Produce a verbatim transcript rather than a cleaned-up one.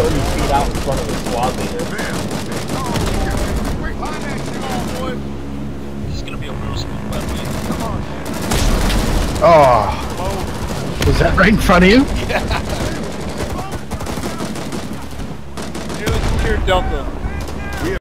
thirty feet out in front of the squad leader. This is gonna be a real smooth battle. Oh. Was that right in front of you? Yeah. Dude, here, Delta.